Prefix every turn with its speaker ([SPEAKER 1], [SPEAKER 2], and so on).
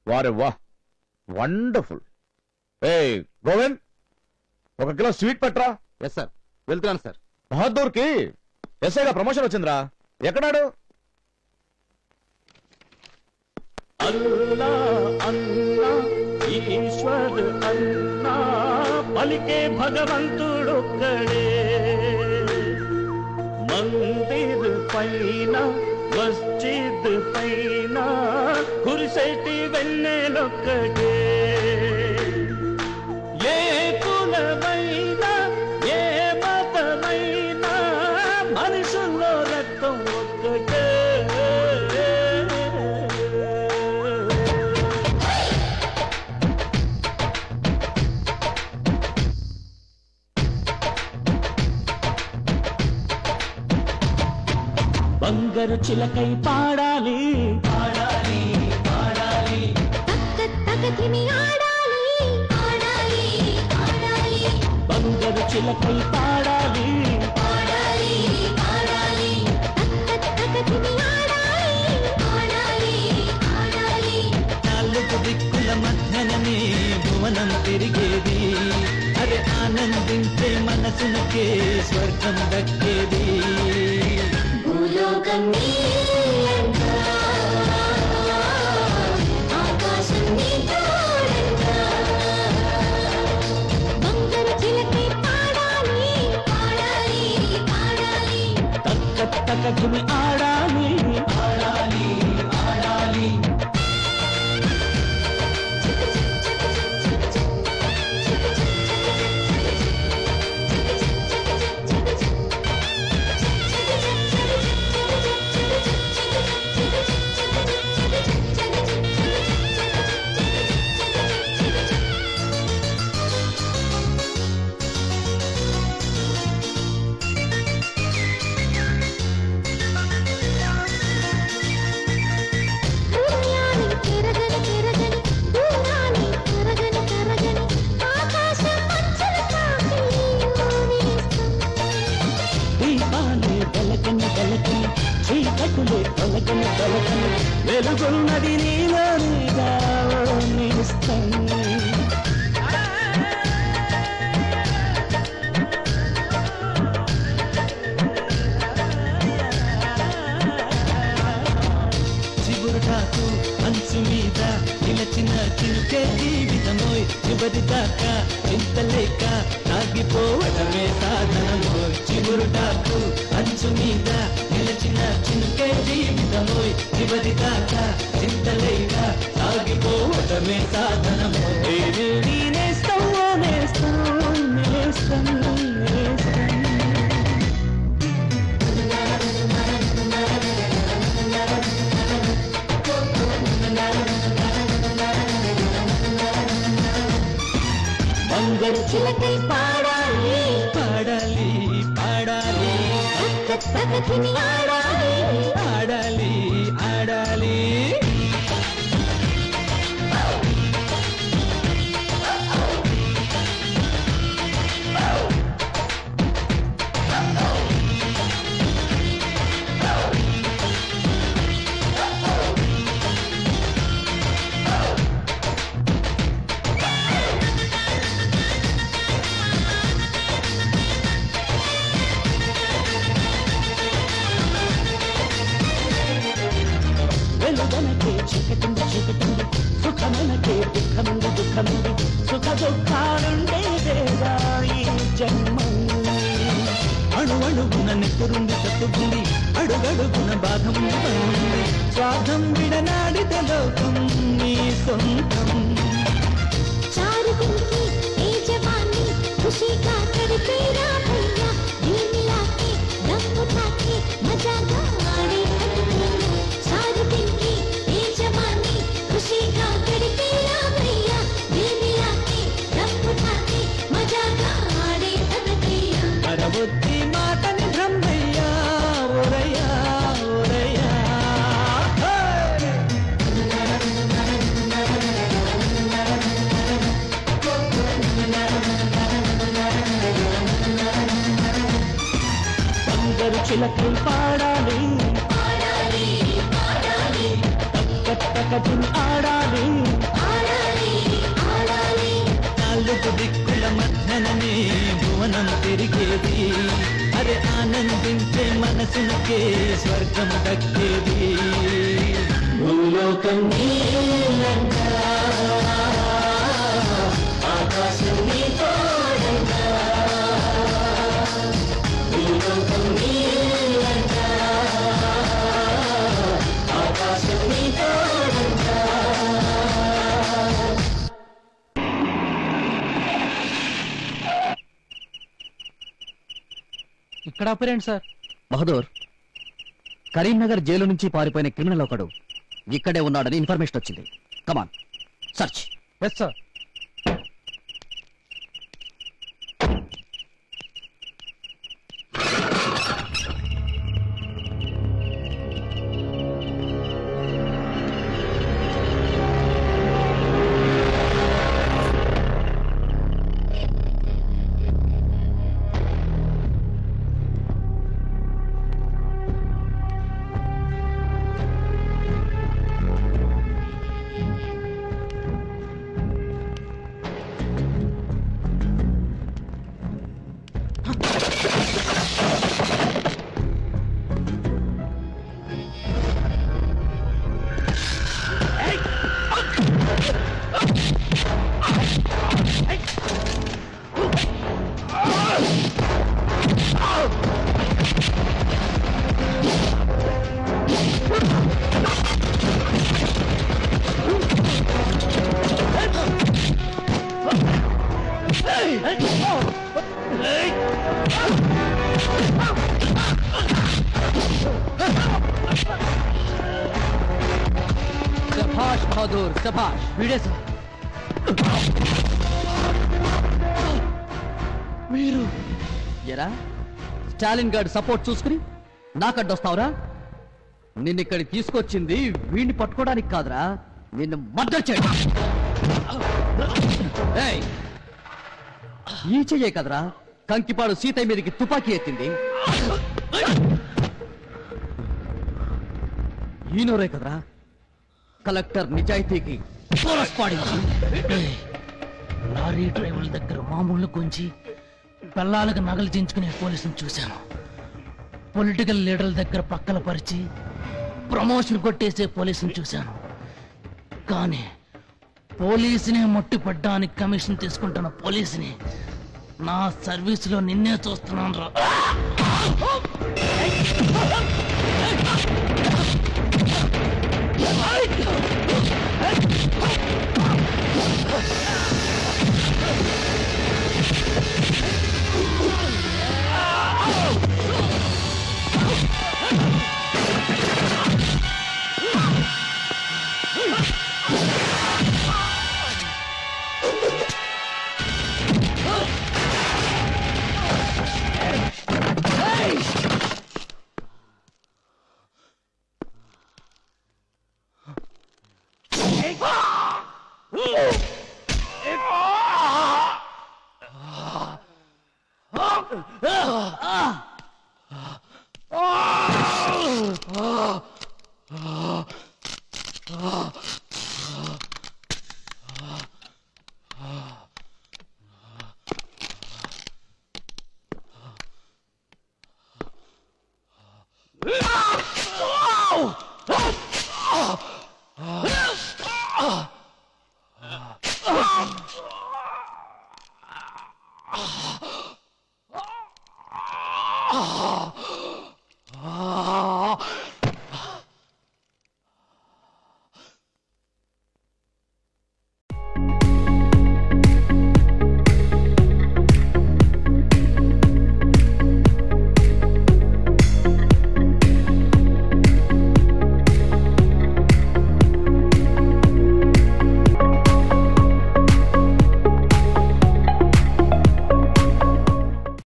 [SPEAKER 1] వారే వాహ్, వండర్ఫుల్. ఏ గోవింద్, 1 కిలో స్వీట్ పట్రా.
[SPEAKER 2] ఎస్ సార్, వెళ్తున్నాను సార్.
[SPEAKER 1] బహదూర్ కి ఎస్ఐగా ప్రమోషన్ వచ్చిందిరా. ఎక్కడాడు?
[SPEAKER 3] అల్లా అల్లా ఈశ్వర్ అల్లా పలికే భగవంతుడొక్కడే. మందిర్ పైన మస్జిద్ పైన కురిసేటి వెన్నెలొక్కడే. ఏ కులమైనా ఏ మతమైనా మనుషుల్లో రక్తం ఒక్కటే. బంగారు చిలకై పాడాలి పాడాలి పాడాలి,
[SPEAKER 4] తక్కతిమి ఆడాలి ఆడాలి ఆడాలి,
[SPEAKER 3] బంగారు చిలకై పాడాలి
[SPEAKER 4] ఆడాలి ఆడాలి, తక్కతిమి ఆడాలి ఆడాలి ఆడాలి.
[SPEAKER 3] 4 దిక్కుల మధ్యననే భువనం తిరిగేది. అరే ఆనందించే మనసునకే స్వర్గం దక్కేది.
[SPEAKER 4] భూలోకం నీలంగా ఆకాశం నీ తోడంగా, బంగారు చిలకై పాడాలి పాడాలి పాడాలి,
[SPEAKER 3] తక్కతిమి ఆడాలి ఆడాలి ఆడాలి. వెలుగున్నది నీలో నీగా చిగురుటాకు అంచు మీద నిలచిన చిలుకే జీవితమోయ్. చివరి దాకా చింతలేక సాగిపోవడమే సాధనమోయ్. చిగురుటాకు అంచు మీద నిలచిన చిలుకే జీవితమోయ్. చివరి దాకా చింతలేక సాగిపోవడమే సాధనమోయ్. నేనేస్తాం నేస్తాం నేస్తాం నేస్తాం. బంగారు చిలకై పాడాలి పాడాలి పాడాలి,
[SPEAKER 4] తక్కతిమి ఆడాలి
[SPEAKER 3] ఆడాలి ఆడాలి. వెలుగనకే చీకటింది చీకటింది, సుఖమనకే దుఃఖముంది దుఃఖముంది. సుఖ దుఃఖాలుండేదేగా ఈ జన్మం. అణువణుగున నెత్తురుంది తప్పుకుంది, అడుగడుగున బాధముంది బలముంది. స్వార్థం విడనాడితే లోకం నీ సొంతం.
[SPEAKER 4] चारुदिनकी ए जवानी खुशी का करते भैया, दिल मिला के दम उठा के मजा गाड़े. चारुदिनकी ए जवानी खुशी का करते भैया, दिल मिला के दम उठा के मजा गाड़े भैया.
[SPEAKER 3] అరవొద్ది మాటని బ్రహ్మయ్యా ఓరయ్యా ఓరయ్యా. బంగారు చిలకై పాడాలి
[SPEAKER 4] ఆడాలి ఆడాలి
[SPEAKER 3] తక్క తక్క ఆడాలి నాలుగు దిక్కుల మధ్యననే భువనం తిరిగేది అరే ఆనందించే మనసునకే స్వర్గం దక్కేది భూలోకం నీలంగా ఆకాశం నీ తోడంగా భూలోకం నీలంగా ఆకాశం నీ తోడంగా
[SPEAKER 5] ఇక్కడ ఆపరేండి సార్.
[SPEAKER 6] బహదూర్, కరీంనగర్ జైలు నుంచి పారిపోయిన క్రిమినల్ ఒకడు ఇక్కడే ఉన్నాడని ఇన్ఫర్మేషన్ వచ్చింది. Come on search.
[SPEAKER 5] Yes sir.
[SPEAKER 6] శభాష్ బహదూర్, శభాష్.
[SPEAKER 5] వీడే సార్.
[SPEAKER 6] మీరు ఎరా స్టాలిన్ గార్డ్ సపోర్ట్ చూసుకుని నాకడ్డొస్తావురా? నిన్నిక్కడికి తీసుకొచ్చింది వీడిని పట్టుకోవడానికి కాదురా, నిన్ను మర్డర్ చేయడం. ఏయ్, ఈ చెయ్యే కదరా కంకిపాడు సీతయ్య మీదకి తుపాకీ ఎత్తింది. ఈనోరే కదరా కలెక్టర్ నిజాయితీకి పోరస్ పాడింది.
[SPEAKER 5] లారీ డ్రైవర్ల దగ్గర మామూలు గుంచి పిల్లలకు నగలు దించుకునే పోలీసుని చూశాను. పొలిటికల్ లీడర్ల దగ్గర పక్కల పరిచి ప్రమోషన్ కొట్టేసే పోలీసుని చూశాను. కానీ పోలీసునే ముట్టిపడ్డానికి కమిషన్ తీసుకుంటున్న పోలీసుని నా సర్వీసులో నిన్నే చూస్తున్నాను రా.